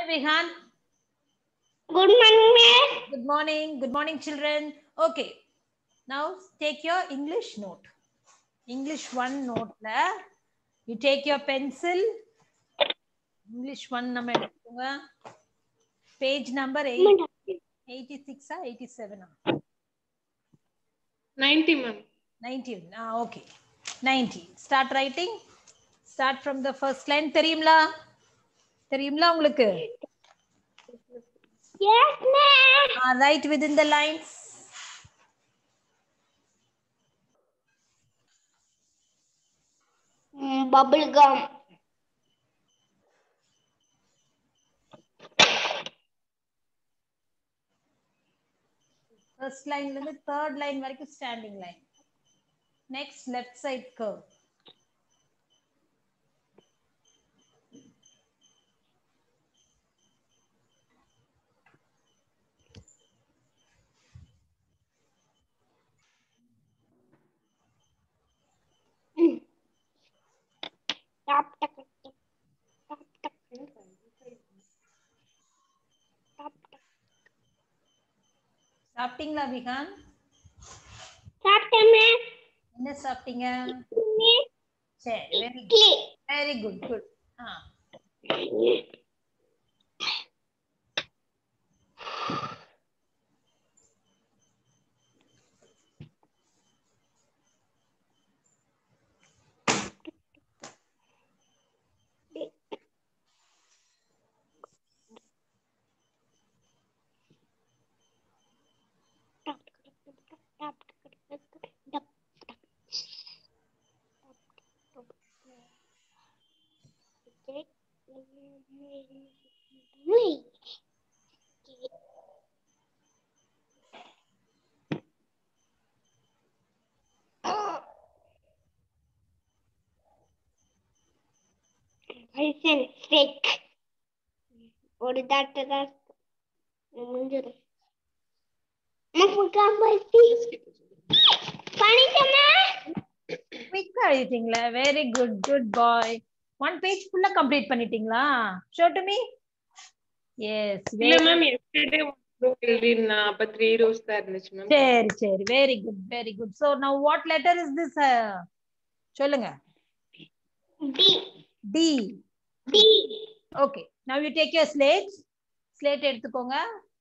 Vihan. Good morning, miss. Good morning. Good morning, children. Okay. Now take your English note. English 1 note. You take your pencil. English 1 நம்ம எடுத்துக்கோங்க. Page number 86 or 87? 90, ma'am. 90. Okay. 90. Start writing. Start from the first line. தெரியுங்களா? தெரியுங்களா உங்களுக்கு? Yes, ma'am. Write within the lines. Bubble gum. First line இருந்து third line வரைக்கும் standing line. Next left side curve. Tap, tap, tap, tap, tap, tap, tap. சாப்பிட்டீங்களா விகான்? சாப்பிட்டேன், miss. என்ன சாப்பிட்டீங்க? Miss, சரி, very good. Idli. Very good good. Tap, tap, tap, tap, tap, tap. Okay. Listen, fake. ஒரு தாட்டு தான் முடிஞ்சிடும். பண்ணிட்டோமா? குயிக்கா எழுதிட்டீங்களா? Very good good boy. One page ஃபுல்லா கம்ப்ளீட் பண்ணிட்டீங்களா? Show to me. எஸ். இல்ல மேம், yesterday எழுதினா அப்ப 3 rows தான் இருந்துச்சு மேம். சரி சரி, very good very good. So now what letter is this? சொல்லுங்க. D. D. D. Okay. Now you take your slate. Slate எடுத்துக்கோங்க.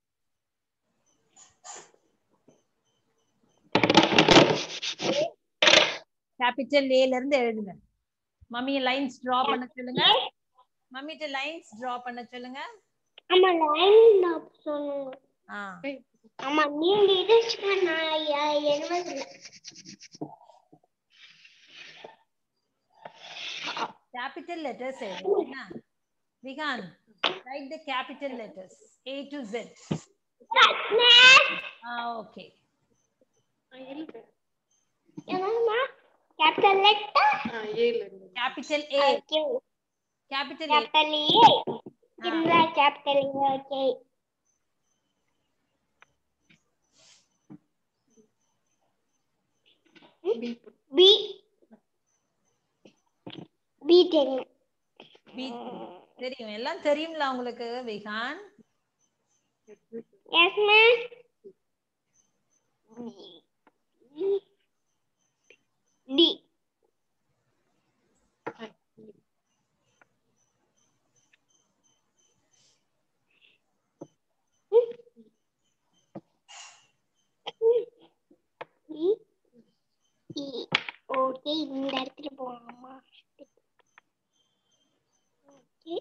கேபிட்டல் A ல இருந்து எழுதுங்க. மம்மி லைன்ஸ் டிரா பண்ண சொல்லுங்க. மம்மிட்ட லைன்ஸ் டிரா பண்ண சொல்லுங்க. ஆமா, லைன் தான் சொல்லுங்க. ஆ. ஆமா, நீங்க இதுச்சுமா நான் எழுதுறது. Capital letters எழுதுங்க. Vihan, write the capital letters A to Z. Okay. என்னமா? Capital letter? A ல இருந்து. Capital A. Okay. Capital A. Capital A. இந்த capital A. Okay. B. B தெரியும். B தெரியும். எல்லாம் தெரியும்ல உங்களுக்கு Vigan? Yes ma'am. D. Okay, இந்த இடத்துல போகணுமா? ஓகே.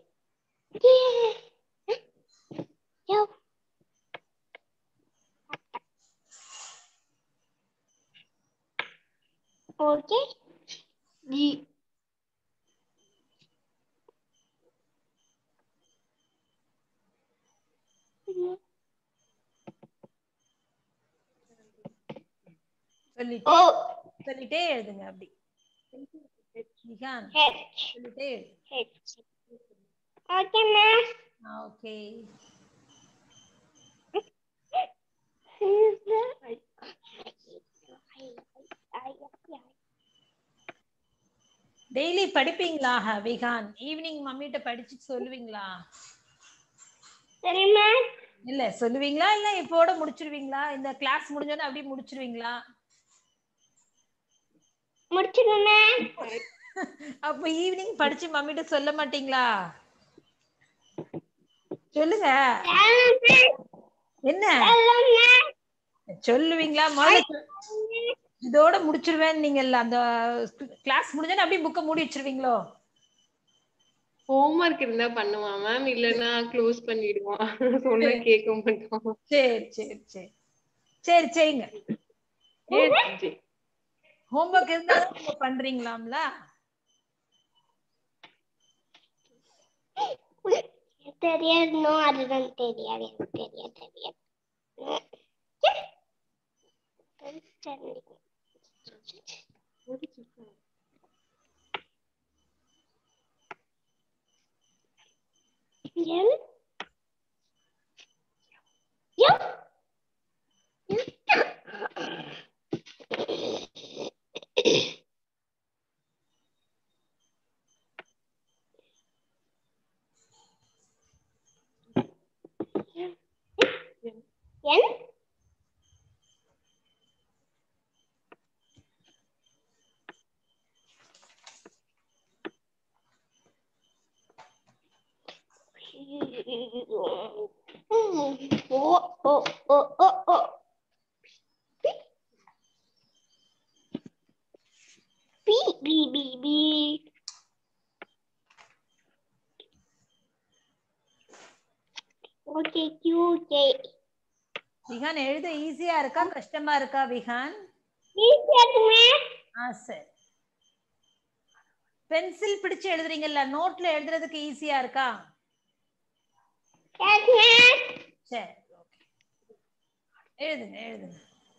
ஓகே. ஜி. சொல்லிட்டே ஓ. சொல்லிட்டே எழுதுங்க அப்படி. விகான் ஹெச். சொல்லிட்டே எழுது. H. Okay ma'am. Okay. Daily படிப்பீங்களா விகான்? ஈவினிங் மம்மிட்ட படிச்சு சொல்லுவீங்களா? சரிம்மா. இல்ல சொல்லுவீங்களா இல்ல இப்போட முடிச்சிருவீங்களா? இந்த கிளாஸ் முடிஞ்சோனே அப்படியே முடிச்சிருவீங்களா? முடிச்சிடுமே. அப்ப ஈவினிங் படிச்சு மம்மிட்ட சொல்ல மாட்டீங்களா? சொல்லுங்க. என்ன சொல்லுவீங்களா? முதல்ல இதோட முடிச்சிருவேன் நீங்கல்ல, அந்த கிளாஸ் முடிஞ்சோனே அப்படியே புக்கை மூடி வச்சிருவீங்களோ? ஹோம்ஒர்க் இருந்தா பண்ணுவான் மேம், இல்லன்னா க்ளோஸ் பண்ணிடுவான். சொன்னா கேட்க மாட்டான். சரி சரி சரி சரி செய்யுங்க. ஹோம்ஒர்க் இருந்தா நீங்க பண்றீங்களாம்ல? தெரியாது. அதுதான் தெரியாது. எனக்கு தெரியாது. விஹான் எழுத ஈஸியா இருக்கா கஷ்டமா இருக்கா விஹான்? சரி. பென்சில் பிடிச்சு எழுதுறீங்கல்ல, நோட்ல எழுதுறதுக்கு ஈஸியா இருக்கா? சரி ஓகே, எழுதுங்க எழுதுங்க.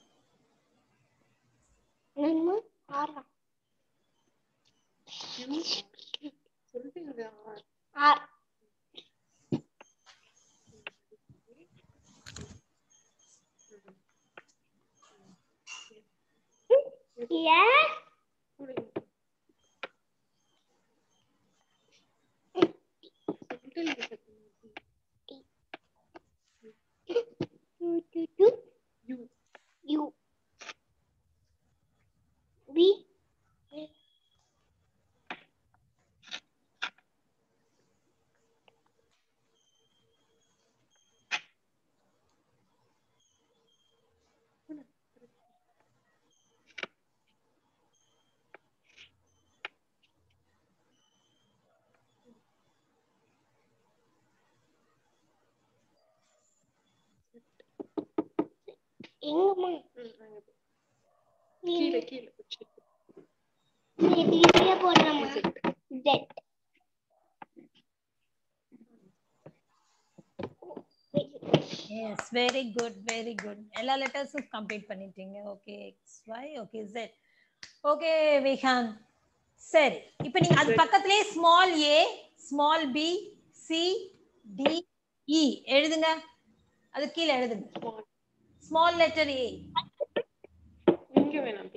Yes, very good, very good. எல்லா லெட்டர்ஸும் கம்ப்ளீட் பண்ணிட்டீங்க. Okay, X Y, okay Z. Okay Vihan, சரி இப்போ நீங்க அது பக்கத்திலே small a, small b, c, d, e எழுதுங்க. அது கீழ எழுதுங்க. Small letter a. இங்க வேணாம்.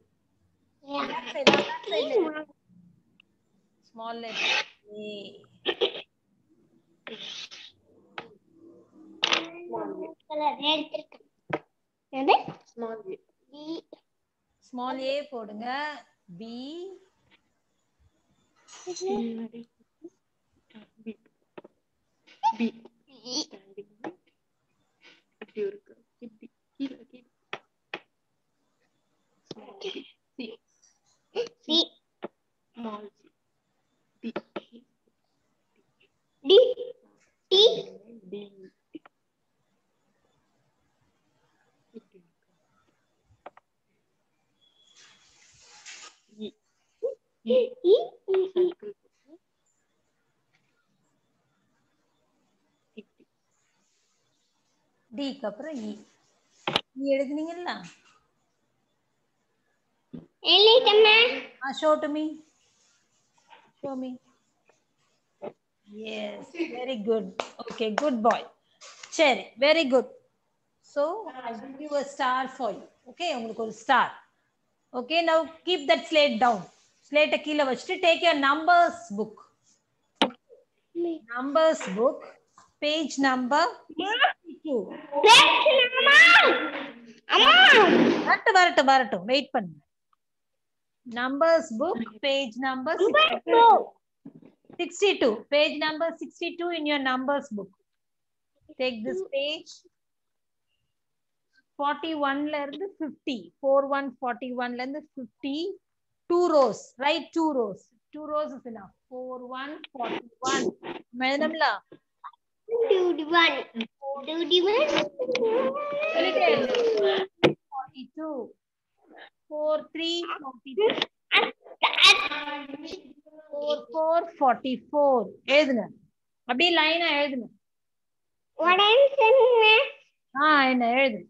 Small letter a. Small a போடுங்க. b, d க்கு அப்புறம் e. எழுதுனீங்களா? Show to me. Show me. Yes, very good. Okay, good boy. Cherry, very good. So I will give a star for you. Okay, உங்களுக்கு ஒரு star. Okay, now keep that slate down. Slate கீழ வச்சிட்டு take your numbers book. Numbers book. page number 62. வரட்டும் wait பண்ணு. Numbers book page number 62. Page number 62 in your numbers book. Take this page. 41 ல இருந்து 50. 41 ல இருந்து 50. 2 rows. Write 2 rows. 2 rows is enough. 41 41. மேடம்ல 21 42. 43 42. 44 44. எழுதுங்க. அப்படியே லைனா எழுதுங்க. என்ன எழுது.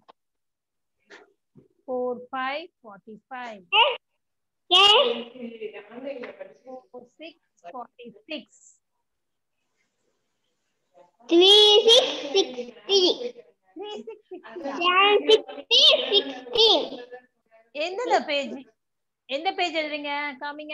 4 5 45. 4 6 46. 3 6 16. 3 6 16. எந்த பேஜ் எழுதுறீங்க காமிங்க.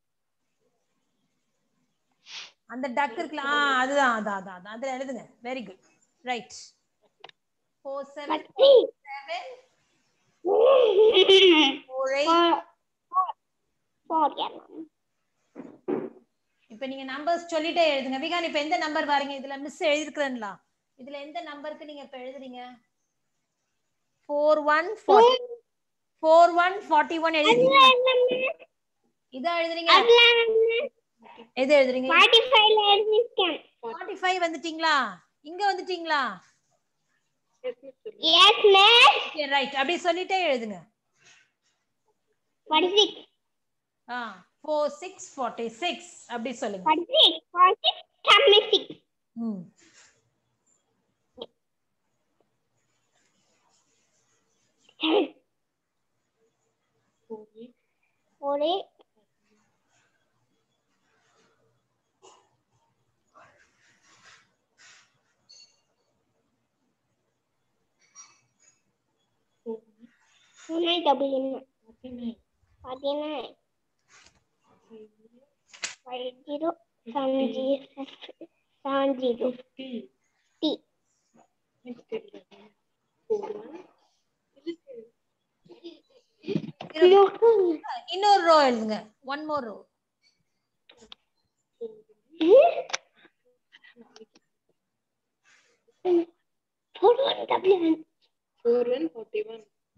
அந்த டக் இருக்குல அதுதான் அதுல எழுதுங்க. Very good. ரைட். 4 7 7 4 8. இப்ப நீங்க நம்பர்ஸ் சொல்லிட்டே எழுதுங்க. விகான் இப்ப எந்த நம்பர் பாருங்க. இதுல மிஸ் எழுதிருக்கேன்ல. இதுல எந்த நம்பருக்கு நீங்க இப்ப எழுதுறீங்க? 41 41 எழுதுறீங்க. இத எழுதுறீங்க. எது எழுதுறீங்க? 45 ல எழுதிட்டேன். 45 வந்துட்டீங்களா? இங்க வந்துட்டீங்களா? Yes miss. Okay right. அப்படி சொல்லிட்டே எழுதுங்க. 46. 4 6 46 அப்படி சொல்லுங்க. 46 46 ஒரே double 49 50 70 T. இன்னொரு ரோ எழுதுங்க. one more row. 41 41.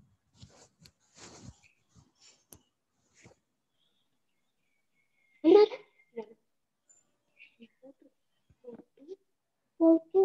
Another 42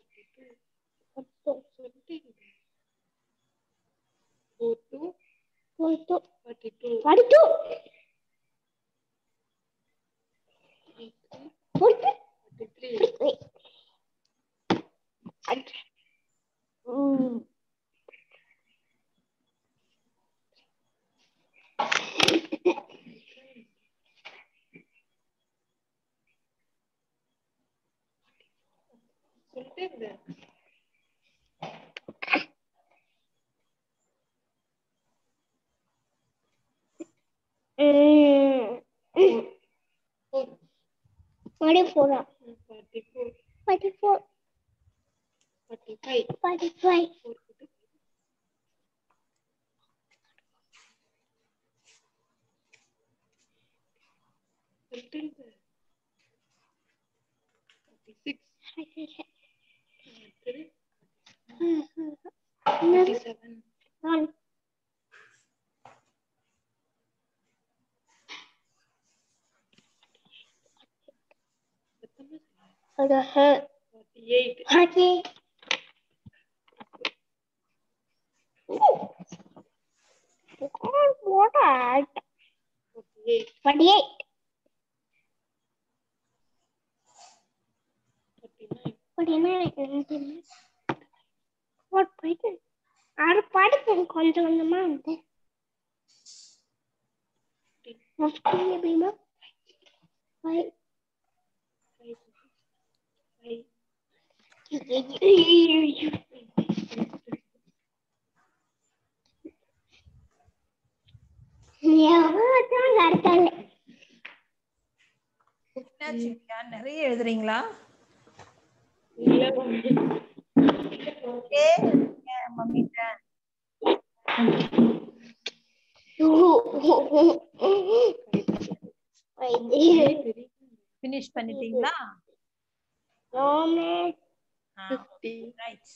What pattern? Our pattern கொஞ்சம் கொஞ்சமா வந்து மொத்தம் எப்படிமா 5 நிறைய எழுதுறீங்களா? இல்ல mummy. Okay. Yeah, mummy turn. Finish பண்ணிட்டீங்களா? Right.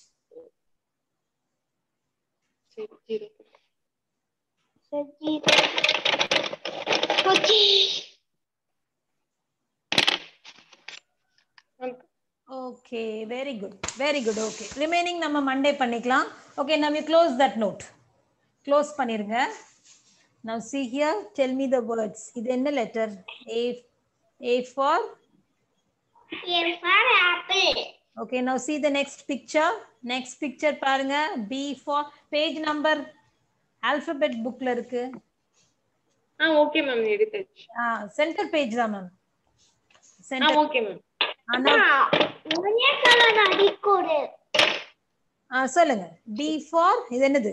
Okay, very good. Very good. Okay. Remaining நம்ம Monday பண்ணிக்கலாம். Okay, now you close that note. Close பண்ணிருங்க. Now see here, tell me the words. இது என்ன letter? A for? A for apple. Okay, now see the next picture. Next picture பாருங்க. B for page number alphabet bookல இருக்கு. Okay ma'am, எடுத்தாச்சு. Center page தான் ma'am. Center. Okay ma'am. ஒரே colour அடிக்கோடு. சொல்லுங்க. B for இது என்னது?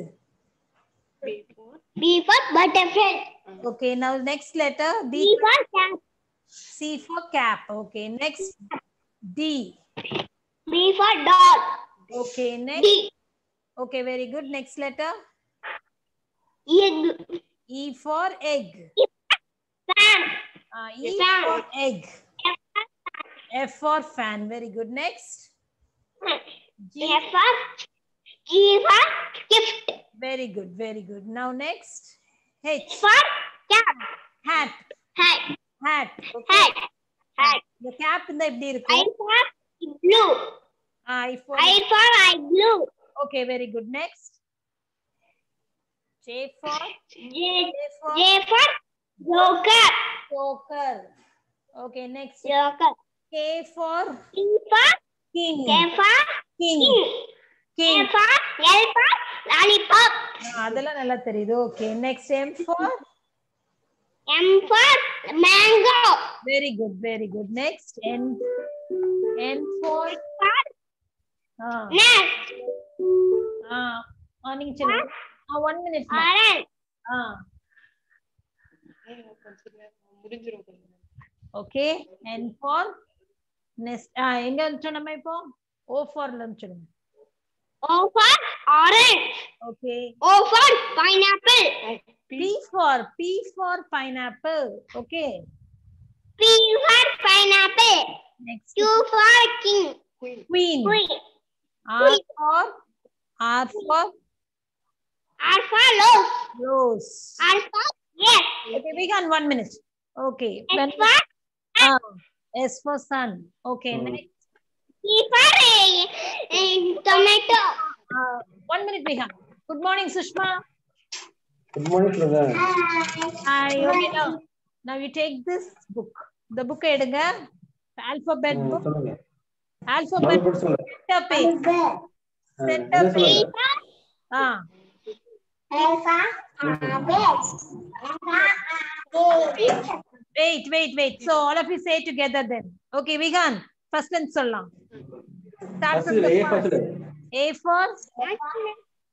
B for butterfly. Okay, now next letter B for cap. C for cap. Okay, next D. B for dog. Okay, next. D. Okay, very good. Next letter Egg. E for egg. Fan. E Fan. for egg. F for fan. Very good. Next G. G for gift. Very good. Very good. Now next H For cap. hat. Hat. Hat. Okay. Hat. Hat. The cap இந்த எப்படி I இருக்கும்? for blue. I for I for eye blue. Okay, very good. Next J for J for joker. joker. Okay, next Joker. K for K for king. K for King. K King. for L for lollipop. அதெல்லாம் நல்லா தெரியுது. Okay, next M for M for mango. very good, very good. Next N for Nest. morning children. 1 minute. Orange. முடிஞ்சிரும். Okay, N for nest. எங்க சொன்னோம் இப்போ? O for சொல்லுங்க. O for orange. Okay. O for pineapple. P for pineapple. Okay. P for pineapple. Next Q for king. Queen. Queen. R for R for rose. rose. R for yes. Okay, we got 1 minute. Okay. S for S for sun. Okay, next. T for tomato. 1 minute we have. Good morning, Sushma. Good morning, Sugar. Hi. Okay, now you take this book. The book எடுங்க. Alphabet book. Alphabet book. Center page. Center page. Wait. So all of you say together then. Okay, Vigan. First and சொல்லலாம். Start from the first. A for Apple.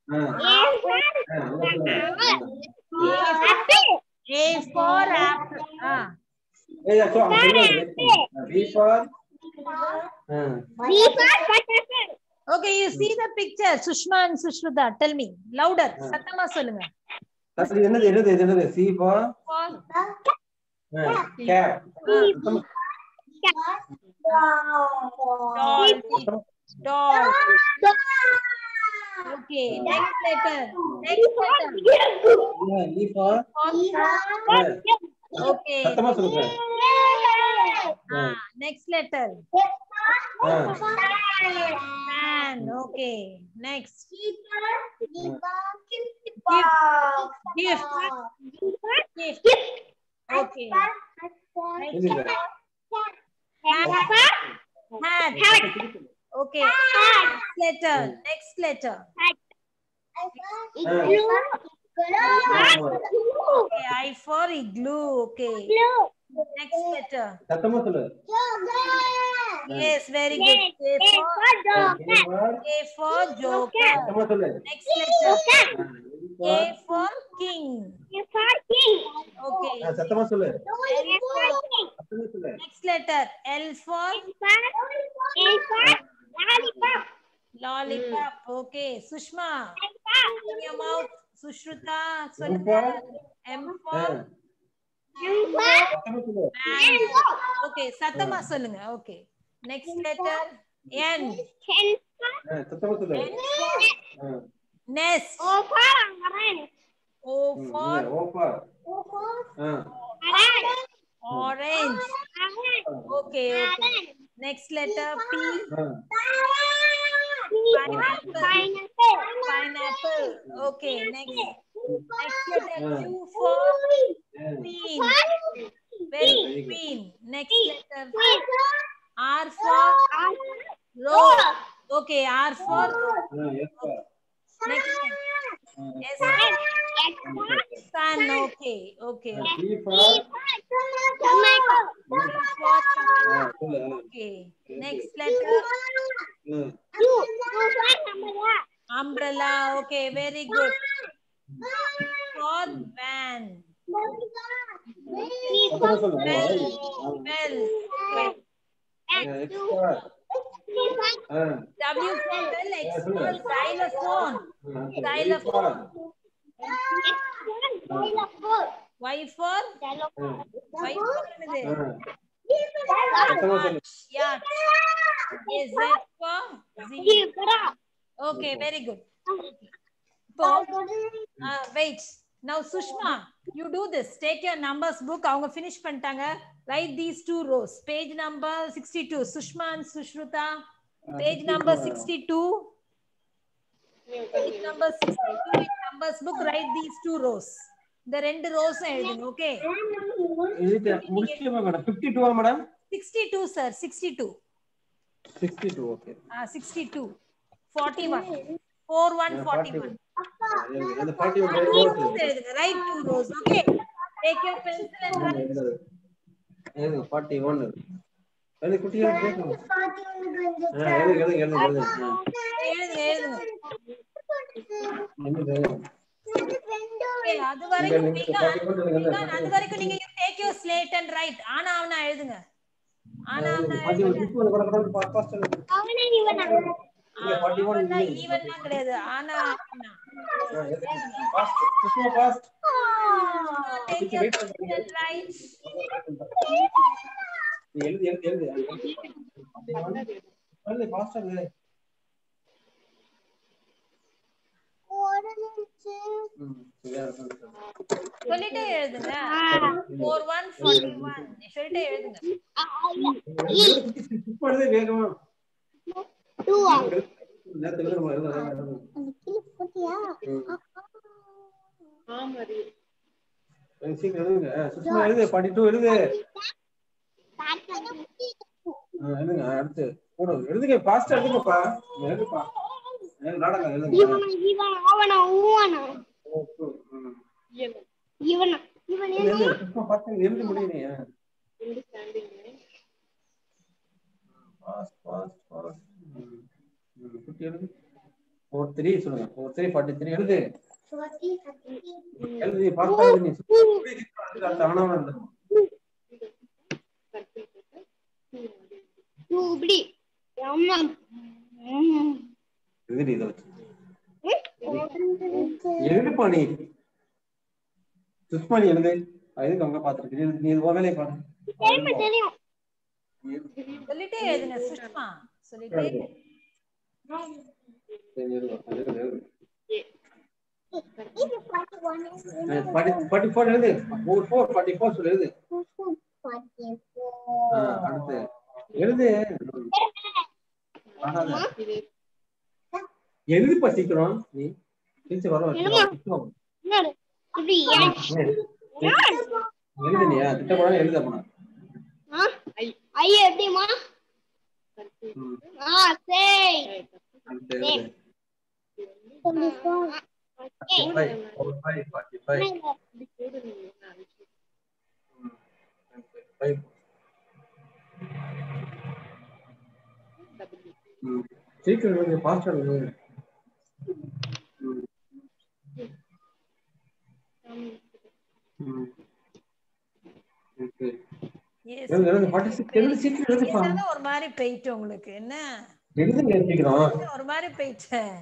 A for apple. B for butterfly. Okay, you see the picture. Sushma and Sushruta, tell me louder. சத்தமா சொல்லுங்க. என்னது C for cap. Doll. Okay, next letter. E for okay. சத்தமா சொல்லுங்க. Next letter. Man. Okay. Next. Gift. Okay. Hat. Okay. Next letter. Okay. I for igloo. Okay. Next letter. சத்தமா சொல்லு. Yes, very good. A for joker. சத்தமா சொல்லு. Next letter. A for king. Okay. சத்தமா சொல்லு. Next letter. L for Lollipop. Okay. Sushma. Open your mouth. Sushruta. M சொல்லுங்க. for M for சத்தமா சொல்லு. mango. Okay. சத்தமா சொல்லுங்க. Okay. Next letter. N. சத்தமா சொல்லு. N for nest. O for O for orange. Okay, okay. Next letter P. Pineapple. Okay, next letter Q for queen. Very queen. Next letter R for rose. Okay, R for next S for sun. Okay, okay. T for Okay. Next letter umbrella. Okay, very good. For van. சத்தமா சொல்லு. Bell. X for W for bell. X for xylophone. Xylophone. Y for சத்தமா சொல்லு. yacht. Z for zebra. Okay, very good. Wait. Now Sushma, you do this. Take your numbers book. அவங்க finish பண்ணிட்டாங்க. Write these two rows. Page number 62. Sushma and Sushruta. Page number 62. Page number 62 in numbers book. Write these two rows. இந்த ரெண்டு rows எழுதுங்க. Okay. இது முடிச்சிட்டீங்களா madam? 52 madam? 62 sir. 62. 62 okay. 62. 41. 41 41. இந்த 41 Write two rows. Okay. Take your pencil and write. 41. அது குட்டியா கேக்குங்க. எழுதுங்க. Okay, அது வரைக்கும் நீங்க take your slate and write. ஆனா எழுதுங்க. ஆனா ஈவன்னா கிடையாது. ஆனா fast. take your pencil and write. எழுது. எழுது fast ஆ. சொல்லிட்டே எழுதுங்க. 41 41 சொல்லிட்டே எழுதுங்க. இப்பொழுது வேகமா 2 சீக்கிரம் எழுதுங்க. சுஷ்மா எழுது. 42 எழுது. எழுதுங்க. அடுத்து போடு. எழுதுங்க. ஃபாஸ்டா எழுதுங்கப்பா. எழுதுப்பா. நாடகம் எழுதுங்க. சுஷ்மா பாத்து எழுத முடியலையே. ஃபாஸ்ட். குட்டி எழுது. 43 சொல்லுங்க. 43 43 எழுது. எழுது ஃபாஸ்டா எழுது. தானா எழுது. எழுதுப்பா நீ. சுஷ்மா நீ எழுது. எதுக்கு அங்க பாத்துருக்கு? நீ வேலையை பாரு. சொல்லிட்டே எழுதுங்க சுஷ்மா. சொல்லிட்டே 44 எழுது. 44 சொல்லு. எழுது. அடுத்து எழுது. எழுதுப்பா சீக்கிரம். நீ டீச்சர் வர எழுதுனியா? திட்டப்படாம எழுதப்பா. எப்படிமா? சரி. 45. சீக்கிரம் எழுது. ஃபாஸ்டா எழுது. Yes. எழுது. 46 எழுது. சீக்கிரம் எழுதுப்பா. ஒரு மாதிரி போயிட்டு உங்களுக்கு என்ன எழுதுங்க சீக்கிரம். ஒரு மாதிரி போயிட்டேன்.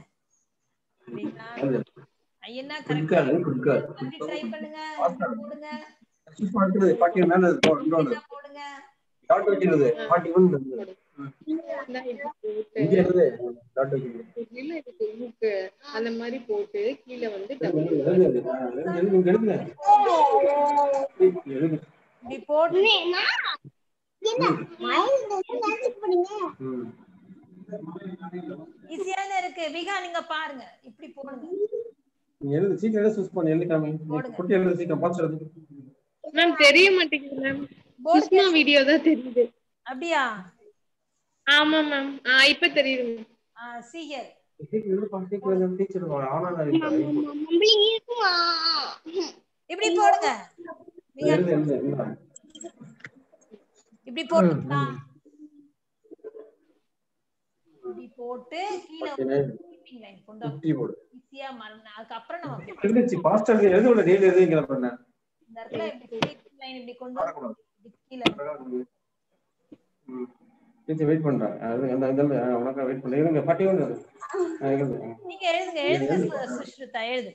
ஐயனா குட் கரெக்டா கேர்ள், குட் கேர்ள். ட்ரை பண்ணுங்க. போடுங்க. சூப்பர் இருக்குது. 40 மேல இருக்கு. இன்னொரு போடுங்க. டாட் வைக்கிறது. 41 இருக்கு. இங்க இருக்குது. டாட் வைக்கிறது. இல்ல இதுக்கு உங்களுக்கு அந்த மாதிரி போட்டு கீழ வந்து எழுதுங்க. இப்படி போட்டு ஈஸியான இருக்கு. விகா நீங்க பாருங்க. இப்படி போடுங்க. எழுது சீக்கிரம் சூஸ் பண்ணி எழுதி காமி. குட்டி எழுது சீக்கிரம் பாஸ் எழுது. மேம் தெரிய மாட்டேங்குது மேம். சுஷ்மா வீடியோ தான் தெரியுது. அப்படியா? ஆமா மேம். இப்ப தெரியுது மேம். சீக்கிரம் டீச்சர் இப்படி போடுங்க. எழுது. இப்படி போட்டுட்டா இப்படி போட்டு கீழ டைப்பிங் லைன் கொண்டு போடு. ஈஸியா மறந்து அதுக்கு அப்புறம் நம்ம எழுதிச்சு பாஸ்டா எழுதுல டீல் எழுதிங்கற பண்ண இந்த இடத்துல இப்படி டைப்பிங் லைன் இப்படி கொண்டு கீழ டீச்சர் வெயிட் பண்றாங்க. அந்த உனக்கு வெயிட் பண்ணி எழுதுங்க. 41 எழுது. நீங்க எழுதுங்க சுஷ்ருதா எழுது.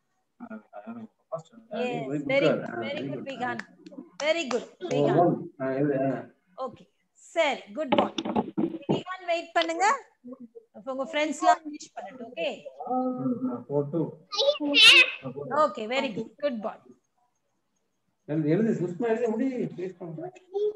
Very good Vigan. Very good Vigan. Okay. சரி குட் பாய். Vigan வெயிட் பண்ணுங்க. உங்க ஃப்ரெண்ட்ஸ்லாம் ஃபினிஷ் பண்ணட்டும். Okay. 42. Okay, very good. Good boy. எழுது சுஷ்மா எழுத முடி ப்ளீஸ் பண்ணுங்க.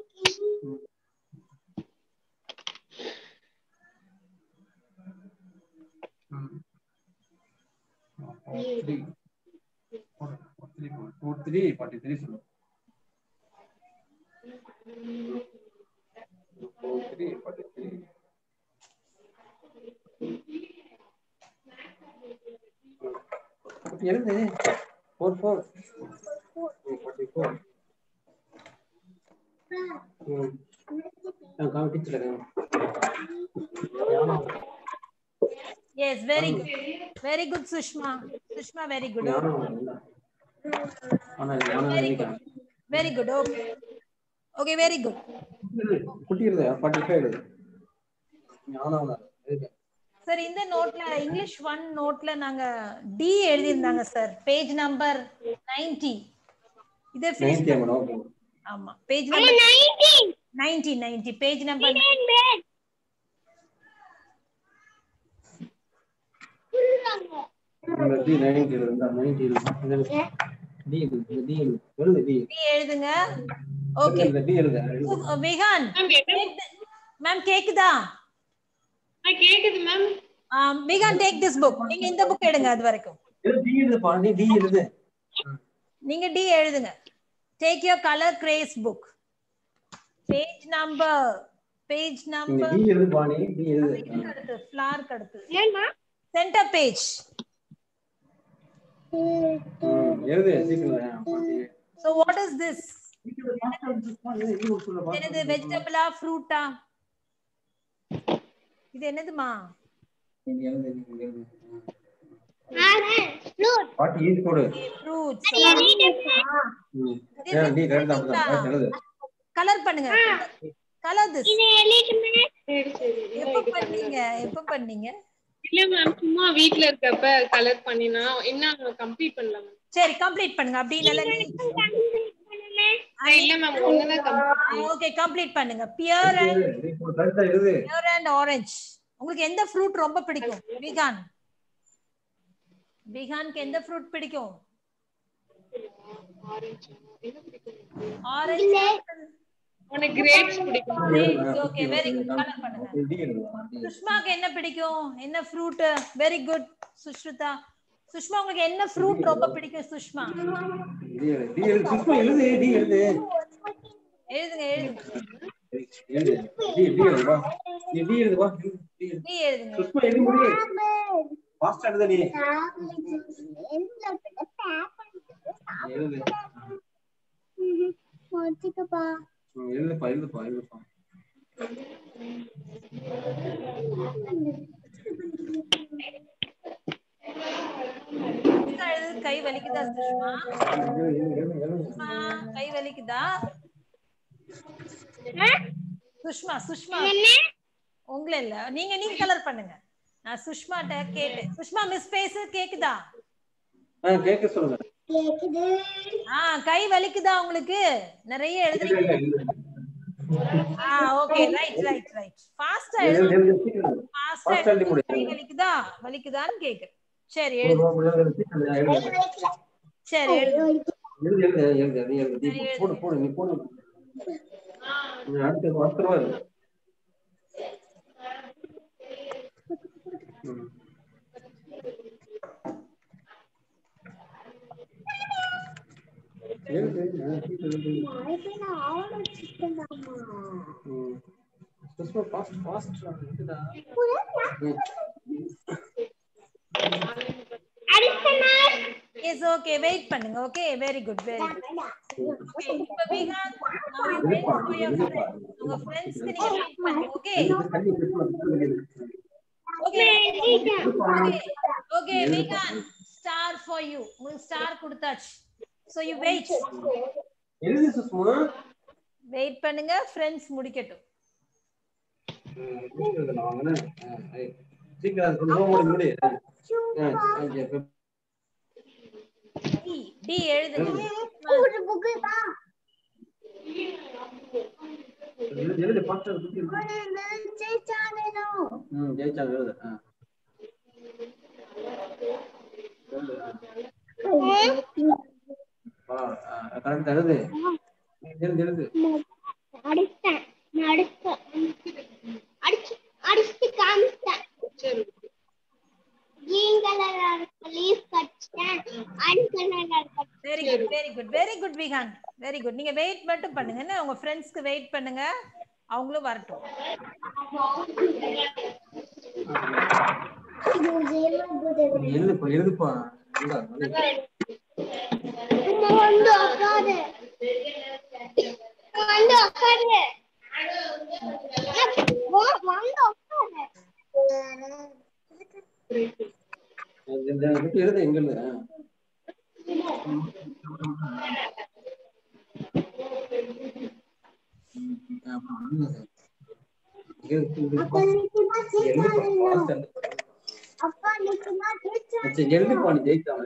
Three, 43 சொல்லு. 43. எழுது 44. 44. நான் காமிச்சிட்டு Yes, very good. Very good Sushma. Sushma very good. Very good. Very good. Okay. Okay, very good. குட்டி எழுது 45 எழுது. சார் இந்த நோட்ல இங்கிலீஷ் 1 நோட்ல நாங்க டி எழுதி இருந்தாங்க சார். Page number 90. இத ஃபினிஷ் பண்ணுங்க. ஆமா பேஜ் நம்பர் 90 பேஜ் நம்பர் எழுதுங்க. ஓகே விகான் மேம் கேக்குதா? கேக்குது ma'am. Vihaan take this book. நீங்க இந்த புக் எடுங்க. அது வரைக்கும் நீங்க டி எழுதுங்க. Take your colour grace book. Page number T எழுது பாணி. டி எழுது. அடுத்து ஃப்ளார் அடுத்து சென்டர் பேஜ் எழுது சீக்கிரம். So what is this? என்னது வெஜிடபிளா ஃப்ரூட்டா? இது என்னதுமா? What is food? Fruits. Colour பண்ணுங்க. Colour this. எப்ப பண்ணீங்க? இல்ல மேம் சும்மா வீட்ல இருக்கப்ப கலர் பண்ணினா இன்னும் கம்ப்ளீட் பண்ணல மேம். சரி கம்ப்ளீட் பண்ணுங்க. அப்படி நல்ல இல்ல மேம் ஒண்ணுதான் கம்ப்ளீட். ஓகே கம்ப்ளீட் பண்ணுங்க. Pear and orange. உங்களுக்கு எந்த ஃப்ரூட் ரொம்ப பிடிக்கும்? விகானுக்கு எந்த ஃப்ரூட் பிடிக்கும்? ஆரஞ்சு. எனக்கு கிரேப்ஸ் பிடிக்கும். Okay very good. கலர் பண்ணுங்க. சுஷ்மாக்கு என்ன பிடிக்கும்? என்ன fruit? Very good Sushruta. Sushma உங்களுக்கு என்ன ஃப்ரூட் ரொம்ப பிடிக்கும்? சுஷ்மா கை வலிக்குதா சுஷ்மா? கை வலிக்குதா சுஷ்மா? சுஷ்மா உங்களை இல்ல நீங்க கலர் பண்ணுங்க. நான் சுஷ்மாட்ட கேட்டேன். சுஷ்மா மிஸ் பேசு கேக்குதா? கேக்க சொல்லுங்க. கேக்குது. கை வலிக்குதா உங்களுக்கு? நிறைய எழுதுறீங்க. Okay right right right. ஃபாஸ்டா எழுது. ஃபாஸ்டா எழுது. கை வலிக்குதான்னு கேக்கு. சரி எழுது. சரி எழுது. எழுது. போடு நீ போடு. அடுத்து வஸ்திரம். Yes, okay, wait பண்ணுங்க. Okay, very good, very good. Okay, இப்ப Vikan, now you wait for your friends. உங்க ஃப்ரெண்ட்ஸ்க்கு நீங்க வெயிட் பண்ணுங்க. Okay. Okay, Vihaan, star for you. உங்களுக்கு ஸ்டார் கொடுத்தாச்சு. So you wait. எழுது சுஷ்மா. வெயிட் பண்ணுங்க, ஃப்ரெண்ட்ஸ் முடிக்கட்டும். சீக்கிரம் சொல்லுங்க முடி. டி எழுதுங்க. ஒரு புக் தான். எழுது பாஸ்டா புக். ஜெயிச்சானேனோ. ஜெயிச்சா எழுது. கரெக்ட் எழுது. எழுது. அடிச்சேன். அடிச்சு காமிச்சேன். Very good Vihaan. Very good. நீங்க வெயிட் மட்டும் பண்ணுங்க. என்ன உங்க ஃப்ரெண்ட்ஸ்க்கு வெயிட் பண்ணுங்க. அவங்களும் வரட்டும். எழுதுப்பா. எழுது எங்க எழுதுப்பா. நீ ஜெயிக்கலாம்.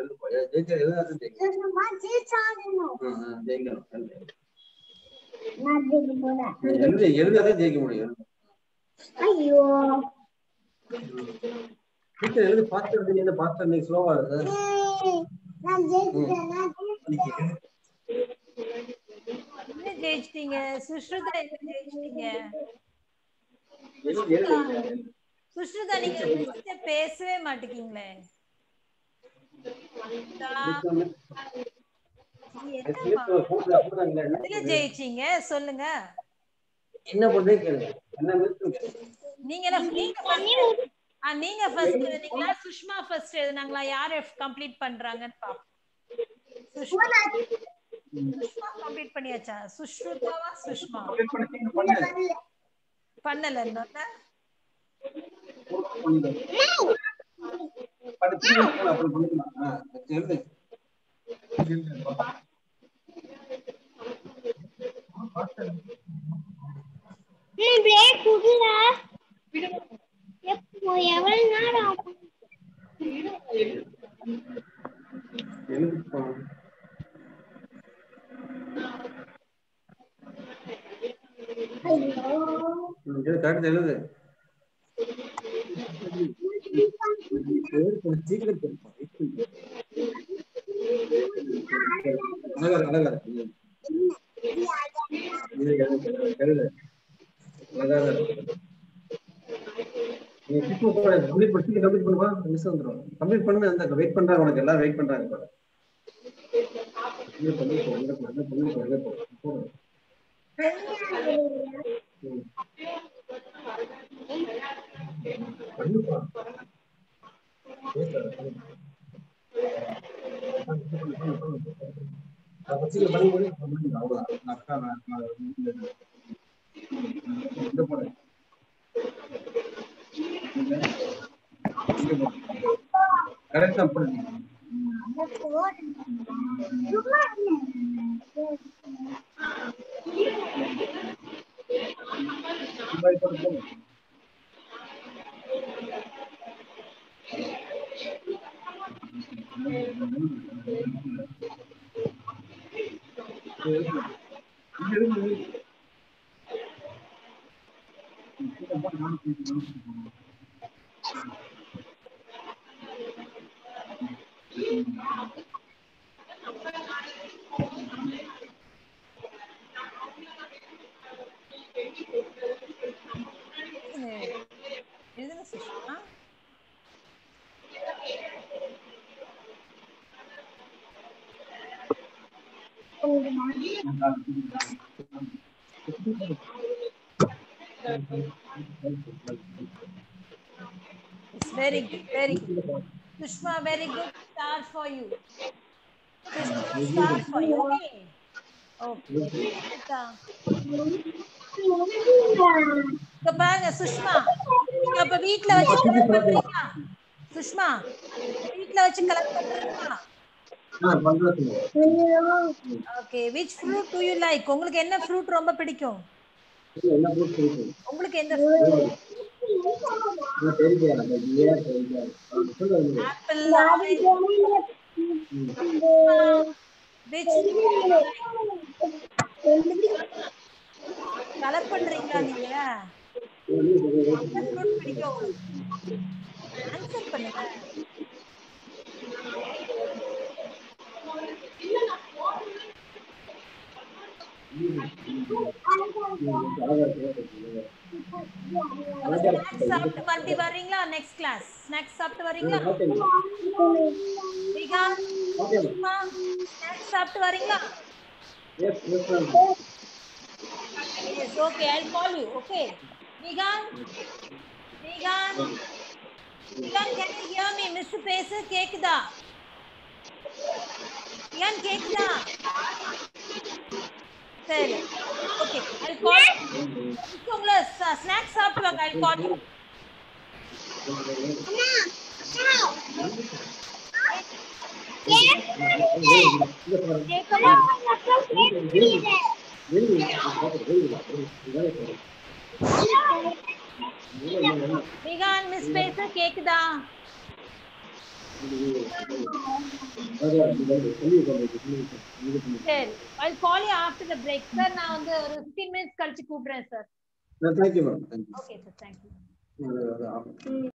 எழுதாதான் ஜெயிக்க முடியும். ஐயோ எழுது பாஸ்டா எழுது. பாஸ்டா நீ ஸ்லோவா எழுது. நான் ஜெயிச்சிட்டேன். என்ன ஜெயிச்சிட்டீங்க? சுஷ்ருதா என்ன ஜெயிச்சிட்டீங்க? சுஷ்ருதா நீங்க மிஸ்ட பேசவே மாட்டீங்களே. என்ன ஜெயிச்சீங்க சொல்லுங்க. என்ன பண்றீங்க கேளுங்க. என்ன நீங்க ஃபர்ஸ்ட் எழுதுனீங்களா? சுஷ்மா ஃபர்ஸ்ட் எழுதுனாங்களா? யார் கம்ப்ளீட் பண்றாங்கன்னு பாப்போம். சுஷ்மா கம்ப்ளீட் பண்ணியாச்சா? சுஷ்ருதாவா சுஷ்மா? பண்ணல இன்னொன்னு. எவ்வளவு நேரம் எழுது. கம்ப்ளீட் பண்ணு. அந்த வெயிட் பண்றாங்க. உனக்கு எல்லாரும் வெயிட் பண்றாங்க. கரெக்டா பண்ணுங்க. எழுதுங்க Sushma. It's very good, very good. Sushma, very good. Star for you. Sushma, star for you. Okay. Okay. இப்ப பாருங்க சுஷ்மா, நீங்க அப்ப வீட்ல வச்சு கலெக்ட் பண்றீங்களா? சுஷ்மா, வீட்ல வச்சு கலெக்ட் பண்றீங்களா? Okay. Which fruit do you like? உங்களுக்கு என்ன fruit ரொம்ப பிடிக்கும்? உங்களுக்கு எந்த ஆப்பிள், ஆரஞ்சு, which கலெக்ட் பண்றீங்களா நீங்க? என்ன fruit பிடிக்கும் உங்களுக்கு? ஆன்சர் பண்ணுங்க. ஸ்நாக்ஸ் சாப்பிட்டு மறுபடி வரீங்களா? நெக்ஸ்ட் கிளாஸ் ஸ்நாக்ஸ் சாப்பிட்டு வரீங்களா? விகான், ஸ்நாக்ஸ் சாப்பிட்டு வரீங்களா? Yes, okay, I'll call you. Okay. Vigan, can you hear me? Miss பேசு கேக்குதா? Vigan கேக்குதா? சரி. Okay, I'll call you. உங்கள ஸ்நாக்ஸ் சாப்பிட்டு வாங்க. I'll call you. Vigan, Miss பேசு கேக்குதா? சரி, I'll call you after the break. Sir, நான் வந்து ஒரு 15 minutes கழிச்சு கூப்பிடுறேன் sir. Thank you, ma'am. Thank you. Okay, sir. Thank you.